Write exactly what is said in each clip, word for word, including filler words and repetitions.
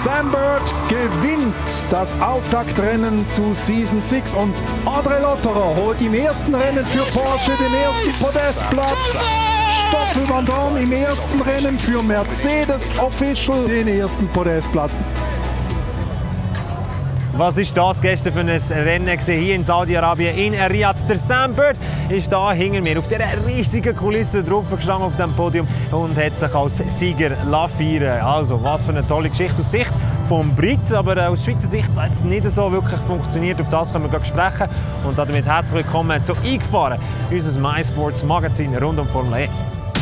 Sam Bird gewinnt das Auftaktrennen zu Season sechs und André Lotterer holt im ersten Rennen für Porsche den ersten Podestplatz. Stoffel Van Dorn im ersten Rennen für Mercedes Official den ersten Podestplatz. Was ist das gestern für ein Rennen hier in Saudi-Arabien in Riyadh? Der Sam Bird ist da hinter mir auf dieser riesigen Kulisse draufgestanden auf dem Podium und hat sich als Sieger feiern. Also, was für eine tolle Geschichte aus Sicht vom Brit, aber aus Schweizer Sicht hat es nicht so wirklich funktioniert. Auf das können wir gleich sprechen. Und damit herzlich willkommen zu «Eingefahren», unser MySports-Magazin rund um Formel E.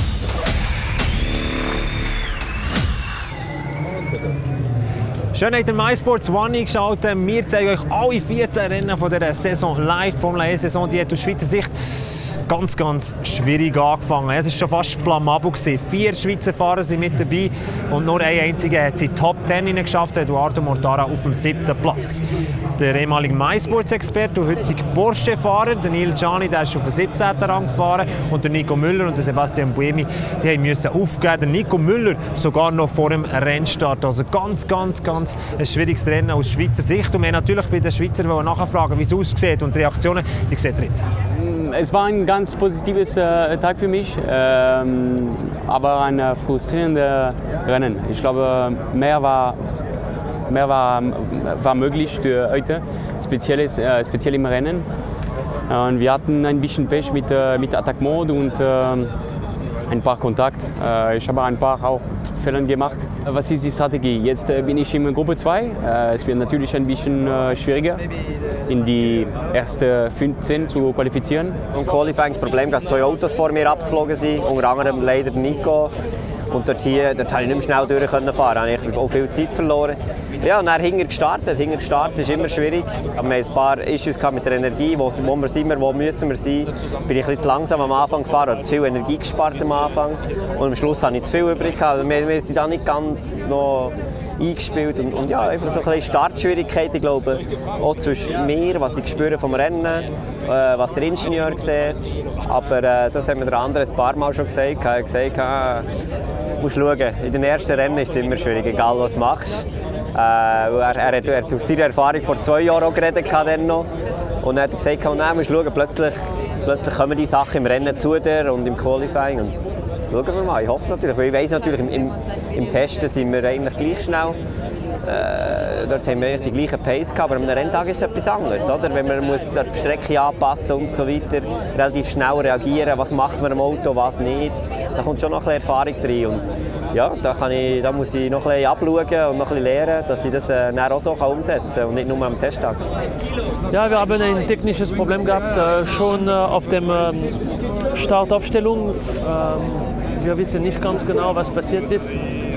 Schön, habt ihr MySports One eingeschaltet. Wir zeigen euch alle vierzehn Rennen von dieser Saison live. Die Formel E-Saison, die hat aus Schweizer Sicht ganz, ganz schwierig angefangen. Es war schon fast blamabel. Vier Schweizer Fahrer sind mit dabei und nur ein einziger hat sie Top zehn geschafft, Edoardo Mortara auf dem siebten Platz. Der ehemalige MySports-Experte und heutige Porsche-Fahrer, Neil Gianni, der ist auf den siebzehnten Rang gefahren. Und der Nico Müller und der Sebastian Buemi, die mussten aufgeben. Der Nico Müller sogar noch vor dem Rennstart. Also ganz, ganz, ganz ein schwieriges Rennen aus Schweizer Sicht. Und wir haben natürlich bei den Schweizern nachfragen, wie es aussieht. Und die Reaktionen, die seht ihr jetzt. Es war ein ganz positives äh, Tag für mich, ähm, aber ein äh, frustrierendes Rennen. Ich glaube, mehr war, mehr war, war möglich für heute, speziell, äh, speziell im Rennen. Und wir hatten ein bisschen Pech mit, äh, mit Attack Mode und äh, ein paar Kontakt. Äh, ich habe ein paar auch Fehler gemacht. Was ist die Strategie? Jetzt äh, bin ich in Gruppe zwei. Äh, es wird natürlich ein bisschen äh, schwieriger, in die ersten fünfzehn zu qualifizieren. Im Qualifying das Problem, dass zwei Autos vor mir abgeflogen sind, unter anderem leider Nico. Und dort, hier, dort konnte ich nicht mehr schnell durch fahren, da habe ich auch viel Zeit verloren. Ja, und dann hinter gestartet. Hinter gestartet ist immer schwierig. Aber wir hatten ein paar Issues mit der Energie, wo, wo wir sind, wo müssen wir sein. Bin ich ein bisschen zu langsam am Anfang gefahren, habe zu viel Energie gespart am Anfang. Und am Schluss habe ich zu viel übrig gehabt. Wir, wir sind da nicht ganz noch eingespielt. Und, und ja, einfach so ein bisschen Startschwierigkeiten, ich glaube, auch zwischen mir, was ich spüre vom Rennen, äh, was der Ingenieur sieht. Aber äh, das hat mir der andere ein paar Mal schon gesagt. Er hat gesagt, ah, du musst schauen, in den ersten Rennen ist es immer schwierig, egal was du machst. Äh, er, er, hat, er hat aus seiner Erfahrung vor zwei Jahren auch geredet. Dann noch. Und er hat gesagt, oh, nein, musst schauen, plötzlich, plötzlich kommen die Sachen im Rennen zu dir und im Qualifying. Und schauen wir mal, ich hoffe natürlich. Weil ich weiss natürlich, im, im, im Testen sind wir eigentlich gleich schnell. Äh, dort haben wir die gleiche Pace gehabt, aber am Renntag ist es etwas anderes. Oder? Wenn man muss die Strecke anpassen und so weiter, relativ schnell reagieren, was macht man am Auto, was nicht. Da kommt schon noch ein bisschen Erfahrung rein. Und ja, da, kann ich, da muss ich noch ein bisschen abschauen und noch ein bisschen lernen, dass ich das äh, auch so kann umsetzen kann und nicht nur am Testtag. Ja, wir haben ein technisches Problem gehabt, äh, schon äh, auf der ähm, Startaufstellung. Ähm, wir wissen nicht ganz genau, was passiert ist.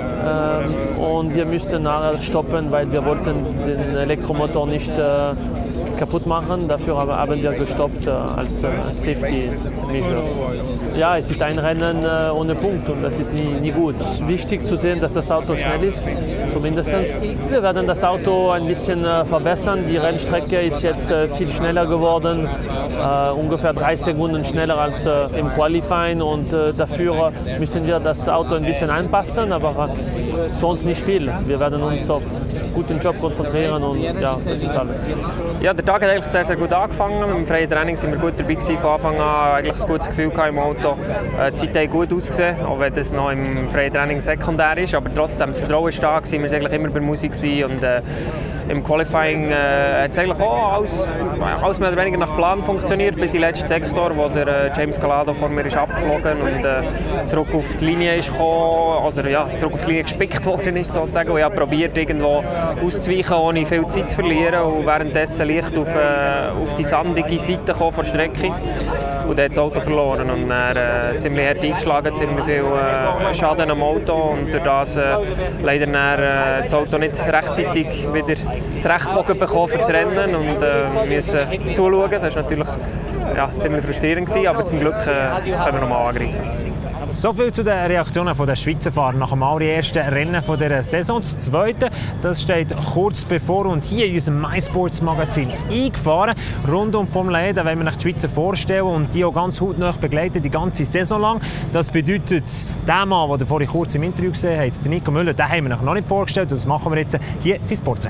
Ähm, und wir mussten nachher stoppen, weil wir wollten den Elektromotor nicht äh, kaputt machen. Dafür haben wir gestoppt äh, als äh, Safety Measures. Ja, es ist ein Rennen äh, ohne Punkt und das ist nie, nie gut. Es ist wichtig zu sehen, dass das Auto schnell ist, zumindest. Wir werden das Auto ein bisschen äh, verbessern. Die Rennstrecke ist jetzt äh, viel schneller geworden, äh, ungefähr drei Sekunden schneller als äh, im Qualifying und äh, dafür müssen wir das Auto ein bisschen anpassen, aber äh, sonst nicht viel. Wir werden uns auf einen guten Job konzentrieren und ja, das ist alles. Ja, der Tag hat eigentlich sehr, sehr gut angefangen. Im freien Training sind wir gut dabei gewesen, von Anfang an eigentlich ein gutes Gefühl im Auto. Die Zeit hat gut ausgesehen, auch wenn das noch im freien Training sekundär ist. Aber trotzdem, das Vertrauen ist stark, wir waren eigentlich immer bei Musik und äh, im Qualifying äh, hat es eigentlich auch alles, alles mehr oder weniger nach Plan funktioniert, bis in den letzten Sektor, wo der äh, James Calado vor mir ist abgeflogen und äh, zurück auf die Linie ist gekommen, also ja, zurück auf die Linie gespickt worden ist sozusagen. Und ich habe probiert, irgendwo auszuweichen, ohne viel Zeit zu verlieren und währenddessen leicht auf, äh, auf die sandige Seite von der Strecke. Und dann hat das Auto verloren und dann äh, ziemlich hart eingeschlagen, ziemlich viel äh, Schaden am Auto und durch das äh, leider dann, äh, das Auto nicht rechtzeitig wieder zurechtgebogen bekommen für das Rennen und äh, müssen zuschauen. Das war natürlich ja, ziemlich frustrierend gewesen, aber zum Glück äh, können wir nochmal angreifen. So viel zu den Reaktionen der Schweizer Fahrer nach dem allerersten Rennen dieser Saison. Das zweite, das steht kurz bevor und hier in unserem MySports Magazin eingefahren. Rund um Formel eins, da wollen wir euch die Schweizer vorstellen und die auch ganz hautnah begleiten, die ganze Saison lang. Das bedeutet, der Mann, den ihr vorhin kurz im Interview gesehen habt, Nico Müller, den haben wir euch noch nicht vorgestellt. Das machen wir jetzt hier sein Porträt.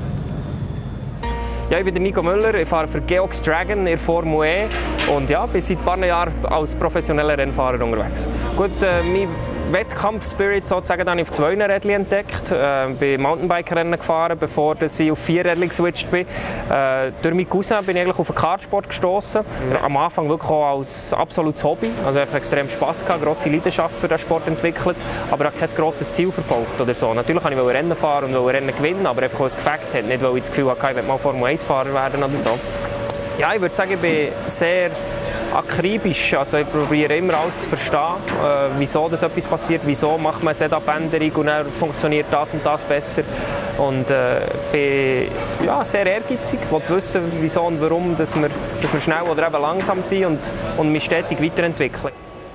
Ja, ich bin Nico Müller, ich fahre für Geox Dragon in der Formel E und ja, bin seit ein paar Jahren als professioneller Rennfahrer unterwegs. Gut, äh, mein Wettkampf-Spirit sozusagen habe ich auf zwei Rädchen entdeckt. Äh, bin Mountainbike-Rennen gefahren, bevor ich auf vier Rädchen geswitcht bin. Äh, durch meinen Cousin bin ich eigentlich auf den Kartsport gestoßen. Mhm. Am Anfang wirklich auch als absolutes Hobby. Also einfach extrem Spass gehabt, grosse Leidenschaft für den Sport entwickelt, aber auch kein grosses Ziel verfolgt oder so. Natürlich wollte ich Rennen fahren und Rennen gewinnen, aber einfach als Gefakt hat, nicht weil ich das Gefühl hatte, ich will mal Formel eins Fahrer werden oder so. Ja, ich würde sagen, ich bin sehr akribisch. Also ich probiere immer alles zu verstehen, äh, wieso das etwas passiert, wieso macht man eine Setup-Änderung und dann funktioniert das und das besser. Und äh, bin ja, sehr ehrgeizig, ich will wissen, wieso und warum dass wir, dass wir schnell oder eben langsam sind und, und mich stetig weiterentwickeln.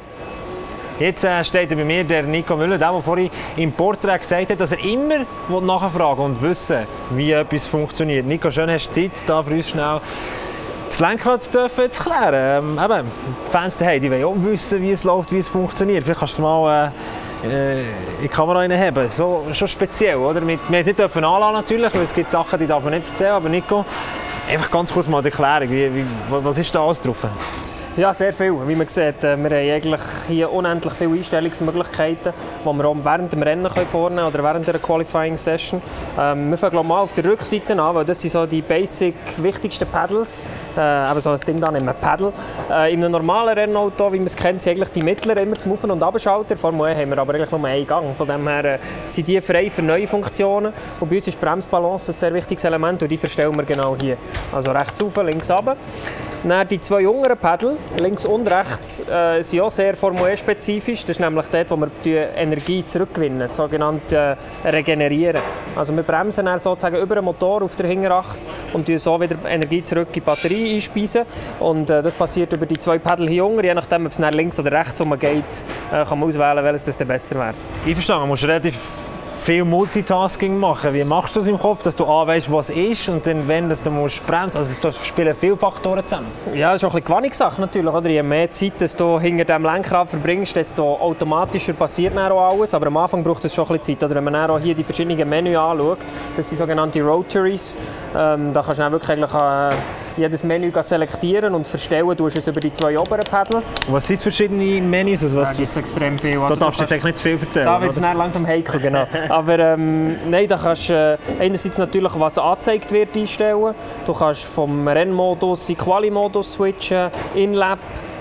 Jetzt äh, steht bei mir der Nico Müller, der, der vorhin im Porträt gesagt hat, dass er immer nachfragen und wissen, wie etwas funktioniert. Nico, schön hast du Zeit, da für uns schnell das Lenkrad zu klären. Ähm, eben, die Fans daheim, die wollen auch wissen, wie es läuft, wie es funktioniert. Vielleicht kannst du mal äh, in die Kamera reinheben. So, schon speziell, oder? Wir dürfen es nicht anlassen, natürlich, weil es gibt Sachen, die darf man nicht erzählen. Aber Nico, einfach ganz kurz mal die Erklärung. Wie, wie, was ist da alles drauf? Ja, sehr viel. Wie man sieht, wir haben eigentlich hier unendlich viele Einstellungsmöglichkeiten, die wir auch während dem Rennen vornehmen oder während der Qualifying Session. Ähm, wir fangen glaube ich, mal auf der Rückseite an, weil das sind so die basic wichtigsten Pedals. Äh, eben so ein Ding da nehmen wir Pedal. Äh, in einem normalen Rennauto, wie man es kennt, sind eigentlich die mittleren immer zum Auf- und Abschalten. Formel E haben wir aber eigentlich nur einen Gang. Von dem her äh, sind die frei für neue Funktionen. Und bei uns ist die Bremsbalance ein sehr wichtiges Element und die verstellen wir genau hier. Also rechts rauf, links runter. Dann die zwei jüngeren Pedal, links und rechts, äh, sind auch sehr Formel E-spezifisch. Das ist nämlich dort, wo wir die Energie zurückgewinnen, das sogenannte äh, Regenerieren. Also wir bremsen dann sozusagen über den Motor auf der Hinterachse und so wieder Energie zurück in die Batterie einspeisen. Und äh, das passiert über die zwei Pedal hier unten. Je nachdem, ob es nach links oder rechts umgeht, äh, kann man auswählen, welches das dann besser wäre. Ich verstehe, man muss relativ viel Multitasking machen. Wie machst du das im Kopf, dass du weißt, was ist und dann, wenn das, dann musst du bremsen? Also es spielen viele Faktoren zusammen. Ja, das ist auch ein bisschen Gewöhnungssache natürlich. Oder? Je mehr Zeit dass du hinter dem Lenkrad verbringst, desto automatischer passiert dann auch alles. Aber am Anfang braucht es schon ein bisschen Zeit. Oder wenn man dann auch hier die verschiedenen Menüs anschaut, das sind sogenannte Rotaries. Ähm, da kannst du dann wirklich eigentlich, äh, jedes Menü selektieren und verstellen tust es über die zwei oberen Pedals. Und was sind verschiedene Menüs? Also was, ja, das ist extrem viel. Also da darfst du jetzt nicht zu viel erzählen. Da wird es langsam heikel, genau. Aber ähm, nein, da kannst du äh, einerseits natürlich, was angezeigt wird, einstellen. Du kannst vom Rennmodus in Quali-Modus switchen, In-Lap.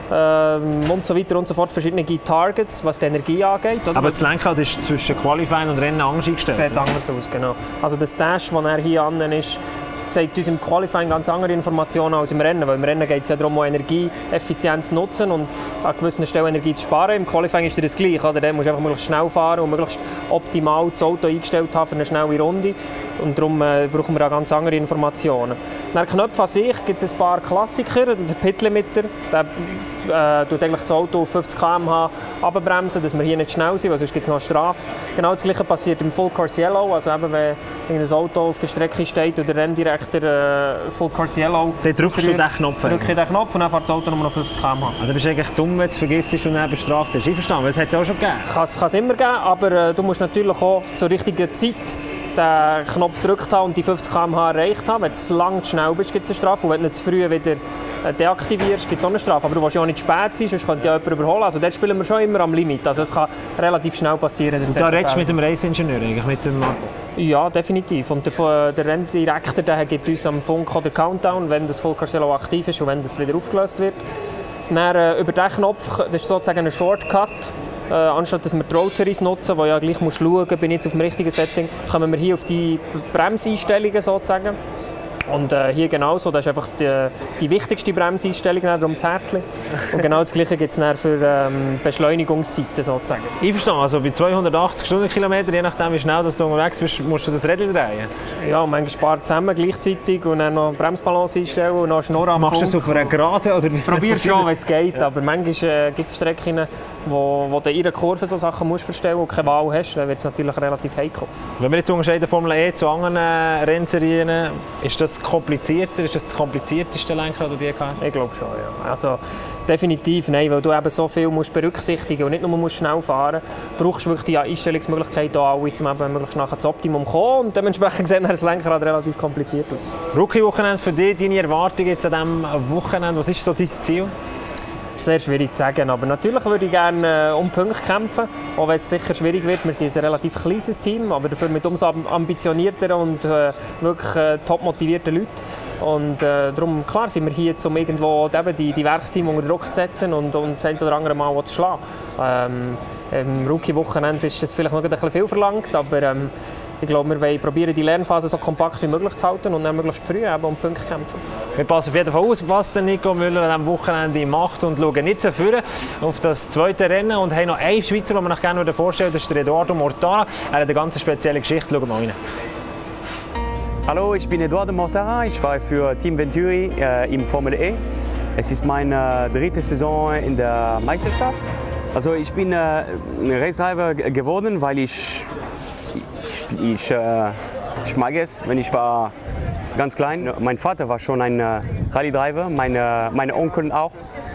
Ähm, und so weiter und so fort, verschiedene Targets, was die Energie angeht. Oder? Aber das Lenkrad ist zwischen Qualifying und Rennen anders eingestellt? Sieht anders aus, genau. Also das Dash, das er hier an ist, zeigt uns im Qualifying ganz andere Informationen als im Rennen. Weil im Rennen geht es ja darum, Energie effizient zu nutzen und an gewissen Stellen Energie zu sparen. Im Qualifying ist das gleich. Oder? Da musst du einfach möglichst schnell fahren und möglichst optimal das Auto eingestellt haben für eine schnelle Runde. Und darum äh, brauchen wir auch ganz andere Informationen. Nach Knöpfen an sich gibt es ein paar Klassiker. Der Pit-Limiter, der äh, tut eigentlich das Auto auf fünfzig Kilometer pro Stunde abbremsen, dass wir hier nicht schnell sind, weil sonst gibt es noch eine Strafe. Genau das Gleiche passiert im Full Course Yellow. Also eben, wenn ein Auto auf der Strecke steht und der Renndirektor äh, Full Course Yellow. Dann drückst du den Knopf. Dann drücke ich den Knopf und dann fährt das Auto nur noch fünfzig Kilometer pro Stunde. Also du bist eigentlich dumm, wenn du es vergisst und dann bestraft hast. Ich verstehe, das hat es auch schon gegeben. Kann es immer geben, aber äh, du musst natürlich auch zur richtigen Zeit den Knopf gedrückt haben und die fünfzig Kilometer pro Stunde erreicht haben. Wenn du zu lang zu schnell bist, gibt es eine Strafe. Und wenn du zu früh wieder deaktivierst, gibt es auch eine Strafe. Aber du willst ja auch nicht spät sein, sonst könnte ja jemand überholen. Also dort spielen wir schon immer am Limit. Also es kann relativ schnell passieren. Dass und da redest du mit dem Race-Ingenieur eigentlich? Mit dem ja, definitiv. Und der, der Renndirektor der gibt uns am Funk den Countdown, wenn das Full Course Yellow aktiv ist und wenn das wieder aufgelöst wird. Dann, äh, über diesen Knopf, das ist sozusagen ein Shortcut. Äh, anstatt dass wir die Rotaries nutzen, wo ja gleich musst schauen, bin ich jetzt auf dem richtigen Setting, kommen wir hier auf die Bremseinstellungen sozusagen. Und äh, hier genauso, das ist einfach die, die wichtigste Bremseinstellung um das Herzchen. Und genau das Gleiche gibt es für ähm, Beschleunigungsseiten sozusagen. Ich verstehe, also bei zweihundertachtzig Stundenkilometern, je nachdem wie schnell du unterwegs bist, musst du das Rädchen drehen? Ja, und manchmal spart zusammen gleichzeitig und dann noch Bremsbalance einstellen und noch Schnurr am Machst du das auf einer Gerade? Oder wie probierst schon, wenn es geht, ja. Aber manchmal äh, gibt es Strecken, wo, wo du in einer Kurve so Sachen musst verstellen und keine Wahl hast, dann wird es natürlich relativ heikel. Wenn wir jetzt unterscheiden Formel E zu anderen äh, Rennserien, ist das komplizierter? Ist das das komplizierteste Lenkrad, das du je gehabt hast? Ich glaube schon, ja. Also, definitiv nein, weil du eben so viel musst berücksichtigen und nicht nur musst schnell fahren, brauchst du wirklich die Einstellungsmöglichkeiten alle, um eben möglichst nachher das Optimum zu kommen. Und dementsprechend sehen wir das Lenkrad relativ kompliziert aus. Rookie-Wochenende für dich, deine Erwartungen jetzt an diesem Wochenende, was ist so dein Ziel? Sehr schwierig zu sagen, aber natürlich würde ich gerne äh, um Punkte kämpfen, auch wenn es sicher schwierig wird. Wir sind ein relativ kleines Team, aber dafür mit umso ambitionierteren und äh, wirklich äh, top motivierten Leuten. Und äh, darum, klar, sind wir hier, um irgendwo eben die, die Werksteam unter Druck zu setzen und, und das ein oder andere Mal zu schlagen. Ähm, Im Rookie-Wochenende ist das vielleicht noch ein bisschen viel verlangt, aber ähm, ich glaube, wir wollen probieren, die Lernphase so kompakt wie möglich zu halten und dann möglichst früh eben um Punkte kämpfen. Wir passen auf jeden Fall aus, was der Nico Müller an diesem Wochenende macht und schauen nicht so früh auf das zweite Rennen und haben noch einen Schweizer, den wir noch gerne vorstellen, das ist der Eduardo Mortara. Er hat eine ganz spezielle Geschichte. Schauen wir mal rein. Hallo, ich bin Eduardo Mortara. Ich fahre für Team Venturi äh, im Formel E. Es ist meine dritte Saison in der Meisterschaft. Also ich bin äh, ein Racedriver geworden, weil ich Ich, ich, äh, ich mag es, wenn ich war ganz klein. Mein Vater war schon ein äh, Rallye-Driver, meine, meine Onkel auch.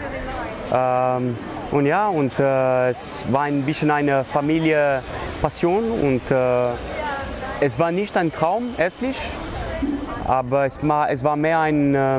Ähm, und ja, und äh, es war ein bisschen eine Familienpassion und äh, es war nicht ein Traum erstlich, aber es war, es war mehr ein, äh,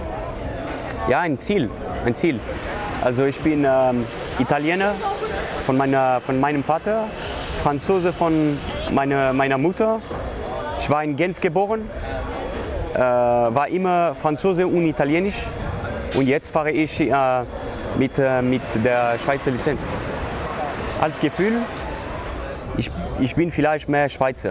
ja, ein Ziel, ein Ziel. Also ich bin äh, Italiener von, meiner, von meinem Vater, Franzose von meiner, meiner Mutter. Ich war in Genf geboren, äh, war immer Franzose und Italienisch und jetzt fahre ich äh, mit, äh, mit der Schweizer Lizenz. Als Gefühl, ich, ich bin vielleicht mehr Schweizer.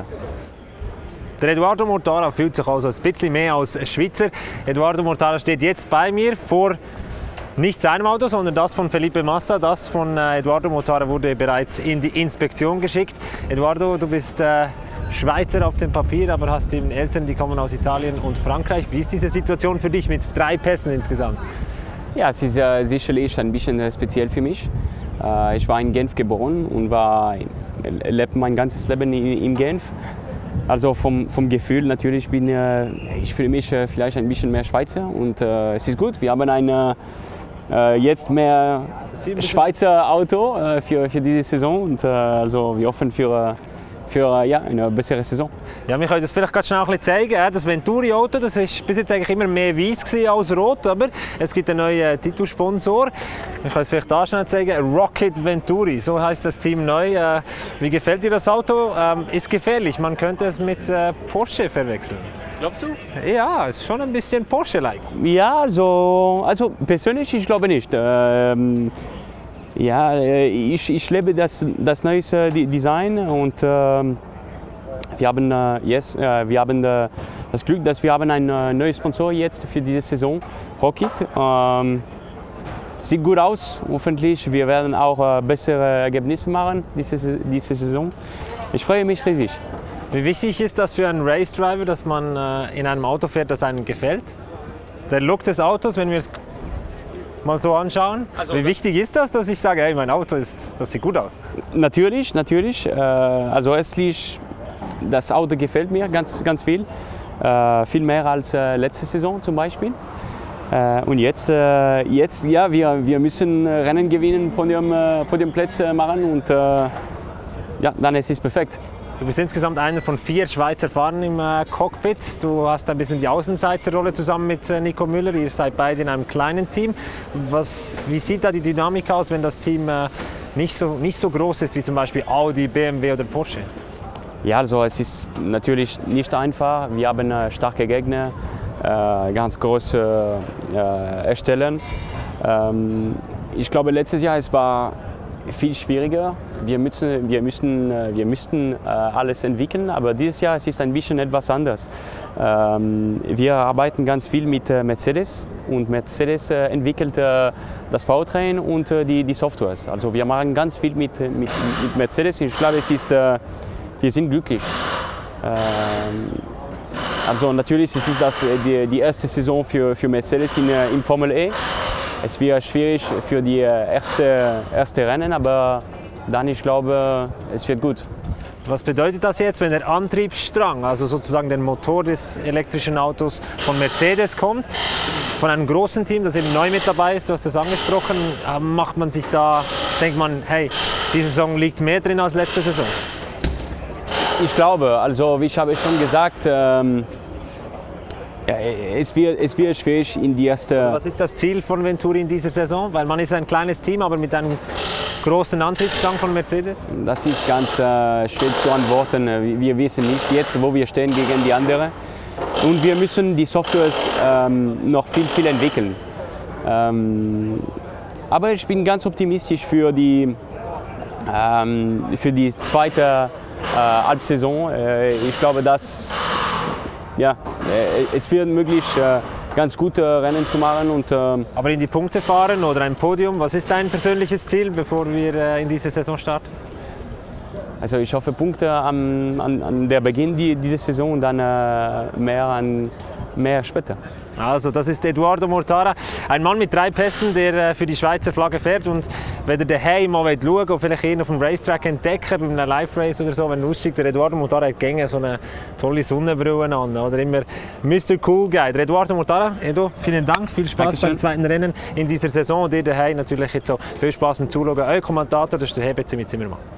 Der Eduardo Mortara fühlt sich also ein bisschen mehr als Schweizer. Eduardo Mortara steht jetzt bei mir vor nicht seinem Auto, sondern das von Felipe Massa. Das von äh, Eduardo Mortara wurde bereits in die Inspektion geschickt. Eduardo, du bist äh, Schweizer auf dem Papier, aber hast eben Eltern, die kommen aus Italien und Frankreich. Wie ist diese Situation für dich mit drei Pässen insgesamt? Ja, es ist äh, sicherlich ein bisschen äh, speziell für mich. Äh, ich war in Genf geboren und war, lebe mein ganzes Leben in, in Genf. Also vom, vom Gefühl natürlich bin äh, ich fühle mich äh, vielleicht ein bisschen mehr Schweizer und äh, es ist gut. Wir haben eine Äh, jetzt mehr Schweizer Auto äh, für, für diese Saison und äh, also wir hoffen für, für ja, eine bessere Saison. Ja, wir können das vielleicht ganz schnell ein bisschen zeigen. Das Venturi-Auto, das ist bis jetzt eigentlich immer mehr weiß als rot, aber es gibt einen neuen Titelsponsor. Wir können es vielleicht da schnell zeigen. Rocket Venturi, so heißt das Team neu. Äh, wie gefällt dir das Auto? Ähm, ist gefährlich, man könnte es mit äh, Porsche verwechseln. Glaubst du? Ja, es ist schon ein bisschen Porsche-like. Ja, also, also persönlich, ich glaube nicht. Ähm, ja, ich, ich liebe das, das neue Design und ähm, wir haben, äh, yes, äh, wir haben äh, das Glück, dass wir haben einen äh, neuen Sponsor jetzt für diese Saison, Rocket. Ähm, sieht gut aus, hoffentlich. Wir werden auch äh, bessere Ergebnisse machen diese, diese Saison. Ich freue mich riesig. Wie wichtig ist das für einen Race Driver, dass man äh, in einem Auto fährt, das einem gefällt? Der Look des Autos, wenn wir es mal so anschauen. Also, wie wichtig ist das, dass ich sage, hey, mein Auto ist, das sieht gut aus? Natürlich, natürlich. Äh, also erstlich, das Auto gefällt mir ganz, ganz viel. Äh, viel mehr als äh, letzte Saison zum Beispiel. Äh, und jetzt, äh, jetzt ja, wir, wir müssen Rennen gewinnen, Podium, äh, Podiumplätze machen und äh, ja, dann ist es perfekt. Du bist insgesamt einer von vier Schweizer Fahrern im äh, Cockpit. Du hast ein bisschen die Außenseiterrolle zusammen mit äh, Nico Müller. Ihr seid beide in einem kleinen Team. Was, wie sieht da die Dynamik aus, wenn das Team äh, nicht, so, nicht so groß ist wie zum Beispiel Audi, B M W oder Porsche? Ja, also es ist natürlich nicht einfach. Wir haben äh, starke Gegner, äh, ganz große äh, Erstellen. Ähm, ich glaube, letztes Jahr es war viel schwieriger. wir müssen, wir müssen, wir müssten äh, alles entwickeln, aber dieses Jahr es ist ein bisschen etwas anders. Ähm, wir arbeiten ganz viel mit äh, Mercedes und Mercedes äh, entwickelt äh, das Powertrain und äh, die, die Softwares. Also wir machen ganz viel mit, mit, mit Mercedes. Ich glaube, es ist, äh, wir sind glücklich. Ähm, also natürlich es ist das die, die erste Saison für, für Mercedes in, in Formel E. Es wird schwierig für die erste, erste Rennen, aber dann ich glaube, es wird gut. Was bedeutet das jetzt, wenn der Antriebsstrang, also sozusagen der Motor des elektrischen Autos von Mercedes kommt, von einem großen Team, das eben neu mit dabei ist, du hast das angesprochen, macht man sich da, denkt man, hey, diese Saison liegt mehr drin als letzte Saison? Ich glaube, also wie ich habe schon gesagt, ähm, ja, es, wird, es wird schwierig in die erste... Was ist das Ziel von Venturi in dieser Saison? Weil man ist ein kleines Team, aber mit einem großen Antriebsstrang von Mercedes? Das ist ganz äh, schwer zu antworten. Wir wissen nicht jetzt, wo wir stehen gegen die anderen. Und wir müssen die Software ähm, noch viel, viel entwickeln. Ähm, aber ich bin ganz optimistisch für die, ähm, für die zweite äh, Halbsaison. Äh, ich glaube, dass ja, äh, es wird möglich, äh, ganz gute Rennen zu machen. Und, äh, aber in die Punkte fahren oder ein Podium, was ist dein persönliches Ziel, bevor wir äh, in diese Saison starten? Also ich hoffe Punkte am, an, an der Beginn die, dieser Saison und dann äh, mehr, an, mehr später. Also das ist Edoardo Mortara, ein Mann mit drei Pässen, der für die Schweizer Flagge fährt. Und wenn ihr daheim mal schaut und vielleicht ihn auf dem Racetrack entdecken, bei einem Live-Race oder so, wenn er aussteigt, der Edoardo Mortara hat gegen so eine tolle Sonnenbrille an, oder immer Mister Cool Guy. Der Edoardo Mortara, Edo, vielen Dank, viel Spaß Dankeschön. beim zweiten Rennen in dieser Saison und ihr daheim natürlich jetzt so viel Spaß beim Zuschauen. Euer Kommentator, das ist der Herbert Zimmermann.